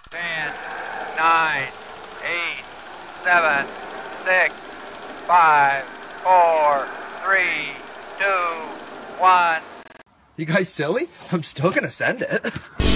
10, 9, 8, 7, 6, 5, 4, 3, 2, 1. You guys silly? I'm still gonna send it.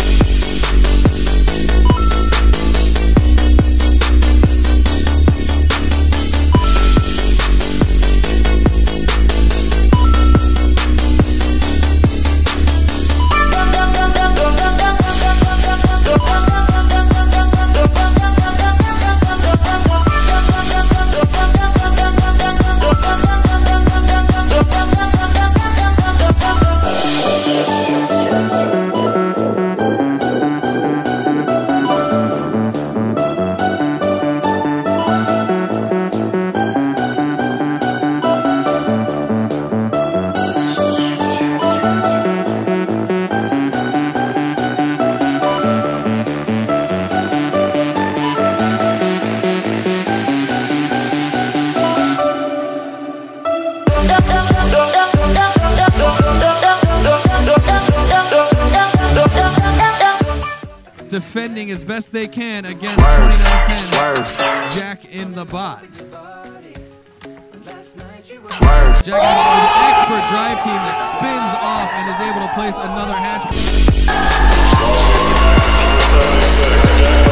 Defending as best they can against 2910 Jack in the Bot. Jack with an expert drive team that spins off and is able to place another hatch.